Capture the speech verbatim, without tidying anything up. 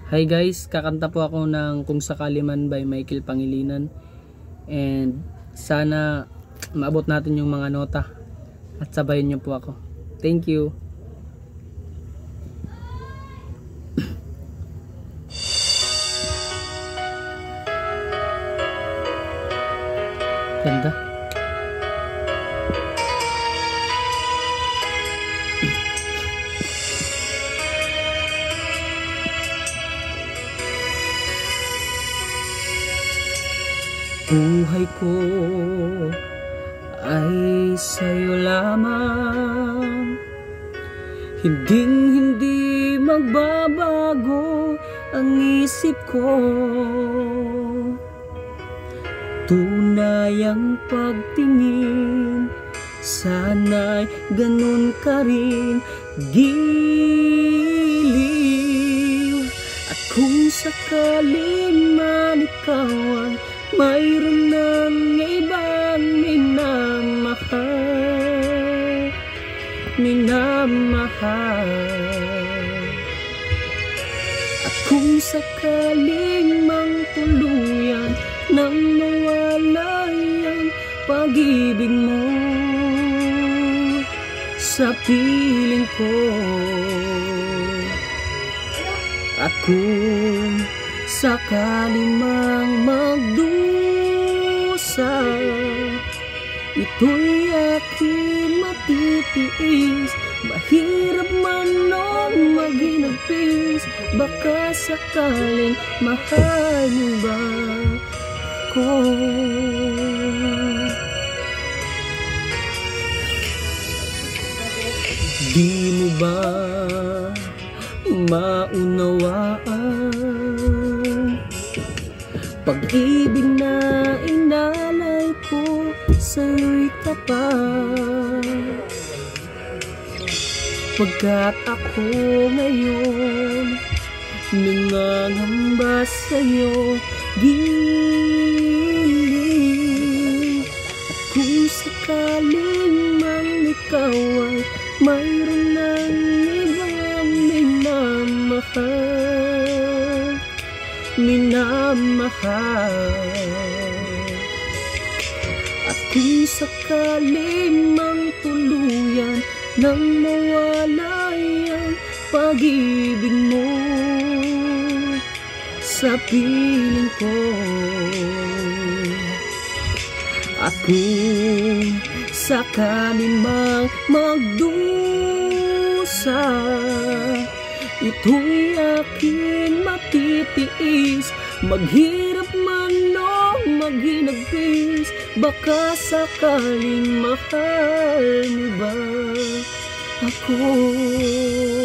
Hi guys, kakanta po ako ng Kung Sakali Man by Michael Pangilinan. And sana maabot natin yung mga nota at sabayin niyo po ako. Thank you. Ganda. Buhay ko ay sa'yo lamang, hinding hindi magbabago ang isip ko. Tunay ang pagtingin, sana'y ganun ka rin, giliw. At kung sakali man ikaw ay mayroon ng ibang minamahal, minamahal. At kung sakaling mang tuluyan nang mawala ang pag-ibig mo sa piling ko, at kung sakali mang magdusa, ito'y aking matitiis. Mahirap man o maginagpis, baka sakaling mahal mo ba ko? Di mo ba maunawaan pag-ibig na inalay ko sa'yo'y tapat? Pagkat ako ngayon nangangamba sa'yo, giliw. At kung sakaling man ikaw ay mayroon ng ibang minamahal, minamahal. At kung sakaling mang tuluyan nang mawala ang pag-ibig mo sa piling ko, at kung sakali mang magdusa, ito'y aking matitiis. Maghirap man o maghinagpis, baka sakaling mahal mo ba ako?